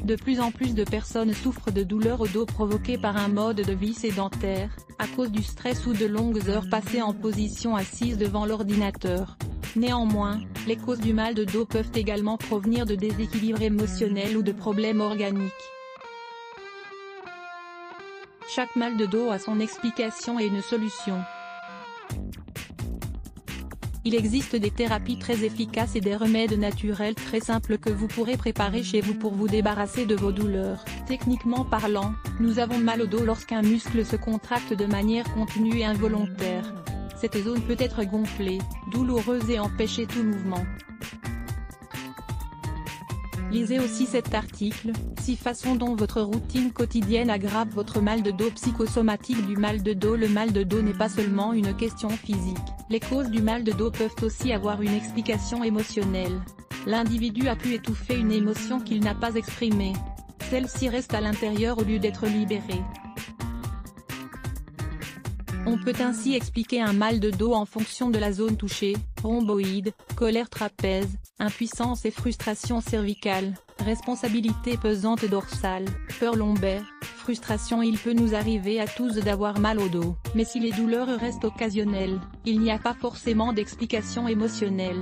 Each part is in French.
De plus en plus de personnes souffrent de douleurs au dos provoquées par un mode de vie sédentaire, à cause du stress ou de longues heures passées en position assise devant l'ordinateur. Néanmoins, les causes du mal de dos peuvent également provenir de déséquilibres émotionnels ou de problèmes organiques. Chaque mal de dos a son explication et une solution. Il existe des thérapies très efficaces et des remèdes naturels très simples que vous pourrez préparer chez vous pour vous débarrasser de vos douleurs. Techniquement parlant, nous avons mal au dos lorsqu'un muscle se contracte de manière continue et involontaire. Cette zone peut être gonflée, douloureuse et empêcher tout mouvement. Lisez aussi cet article, 6 façons dont votre routine quotidienne aggrave votre mal de dos psychosomatique du mal de dos. Le mal de dos n'est pas seulement une question physique, les causes du mal de dos peuvent aussi avoir une explication émotionnelle. L'individu a pu étouffer une émotion qu'il n'a pas exprimée. Celle-ci reste à l'intérieur au lieu d'être libérée. On peut ainsi expliquer un mal de dos en fonction de la zone touchée: rhomboïde, colère trapèze, impuissance et frustration cervicale, responsabilité pesante dorsale, peur lombaire, frustration. Il peut nous arriver à tous d'avoir mal au dos, mais si les douleurs restent occasionnelles, il n'y a pas forcément d'explication émotionnelle.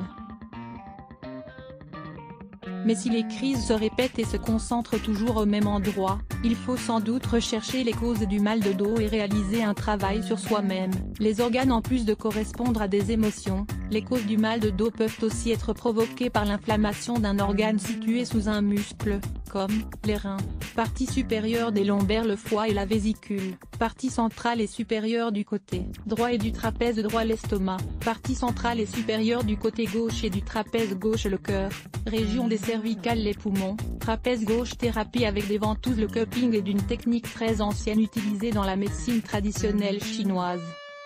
Mais si les crises se répètent et se concentrent toujours au même endroit, il faut sans doute rechercher les causes du mal de dos et réaliser un travail sur soi-même. Les organes, en plus de correspondre à des émotions, les causes du mal de dos peuvent aussi être provoquées par l'inflammation d'un organe situé sous un muscle, comme les reins, partie supérieure des lombaires, le foie et la vésicule, partie centrale et supérieure du côté droit et du trapèze droit, l'estomac, partie centrale et supérieure du côté gauche et du trapèze gauche, le cœur, région des cervicales, les poumons, trapèze gauche. Thérapie avec des ventouses. Le cupping est d'une technique très ancienne utilisée dans la médecine traditionnelle chinoise.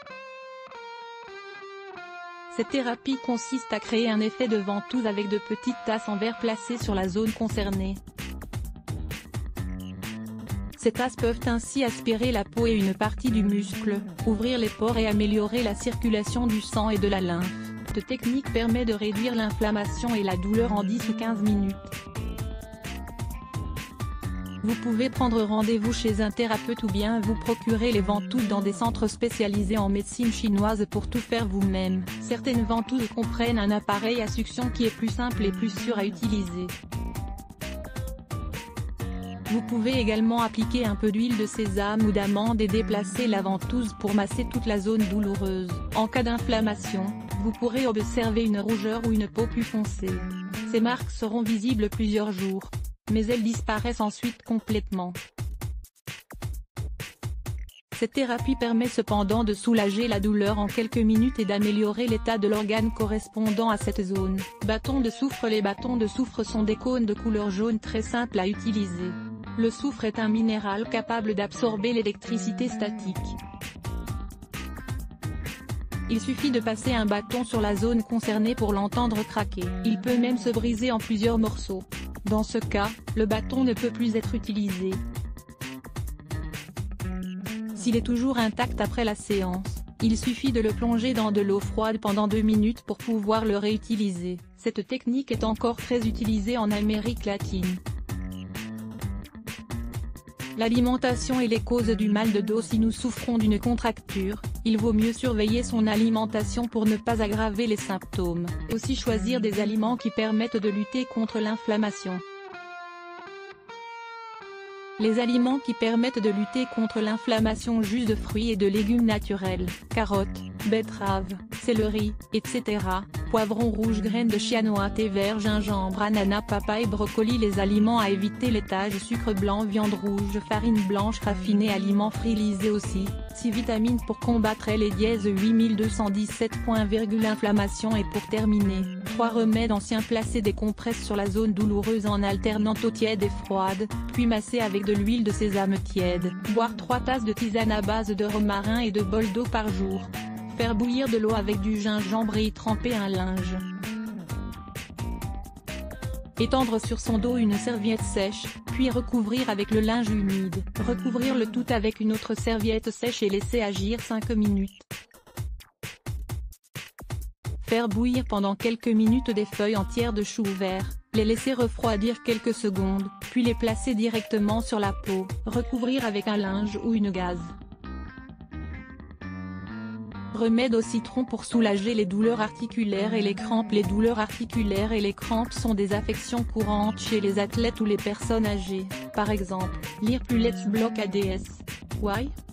Cette thérapie consiste à créer un effet de ventouse avec de petites tasses en verre placées sur la zone concernée. Ces tasses peuvent ainsi aspirer la peau et une partie du muscle, ouvrir les pores et améliorer la circulation du sang et de la lymphe. Cette technique permet de réduire l'inflammation et la douleur en 10 ou 15 minutes. Vous pouvez prendre rendez-vous chez un thérapeute ou bien vous procurer les ventouses dans des centres spécialisés en médecine chinoise pour tout faire vous-même. Certaines ventouses comprennent un appareil à succion qui est plus simple et plus sûr à utiliser. Vous pouvez également appliquer un peu d'huile de sésame ou d'amande et déplacer la ventouse pour masser toute la zone douloureuse. En cas d'inflammation, vous pourrez observer une rougeur ou une peau plus foncée. Ces marques seront visibles plusieurs jours, mais elles disparaissent ensuite complètement. Cette thérapie permet cependant de soulager la douleur en quelques minutes et d'améliorer l'état de l'organe correspondant à cette zone. Bâtons de soufre. Les bâtons de soufre sont des cônes de couleur jaune très simples à utiliser. Le soufre est un minéral capable d'absorber l'électricité statique. Il suffit de passer un bâton sur la zone concernée pour l'entendre craquer. Il peut même se briser en plusieurs morceaux. Dans ce cas, le bâton ne peut plus être utilisé. S'il est toujours intact après la séance, il suffit de le plonger dans de l'eau froide pendant 2 minutes pour pouvoir le réutiliser. Cette technique est encore très utilisée en Amérique latine. L'alimentation et les causes du mal de dos. Si nous souffrons d'une contracture, il vaut mieux surveiller son alimentation pour ne pas aggraver les symptômes. Aussi choisir des aliments qui permettent de lutter contre l'inflammation. Les aliments qui permettent de lutter contre l'inflammation: jus de fruits et de légumes naturels, carottes, betteraves, céleri, etc., poivrons rouges, graines de chia, noix, thé vert, gingembre, ananas, papaye, brocoli. Les aliments à éviter: laitage, sucre blanc, viande rouge, farine blanche raffinée, aliments frits. Lisez aussi 6 vitamines pour combattre les dièse 8217. Inflammation. Et pour terminer, 3 remèdes anciens. Placer des compresses sur la zone douloureuse en alternant eau tiède et froide, puis masser avec de l'huile de sésame tiède. Boire 3 tasses de tisane à base de romarin et de bol d'eau par jour. Faire bouillir de l'eau avec du gingembre et y tremper un linge. Étendre sur son dos une serviette sèche, puis recouvrir avec le linge humide. Recouvrir le tout avec une autre serviette sèche et laisser agir 5 minutes. Faire bouillir pendant quelques minutes des feuilles entières de chou vert, les laisser refroidir quelques secondes, puis les placer directement sur la peau, recouvrir avec un linge ou une gaze. Remède au citron pour soulager les douleurs articulaires et les crampes. Les douleurs articulaires et les crampes sont des affections courantes chez les athlètes ou les personnes âgées. Par exemple, lire plus Let's Block ADS. Why?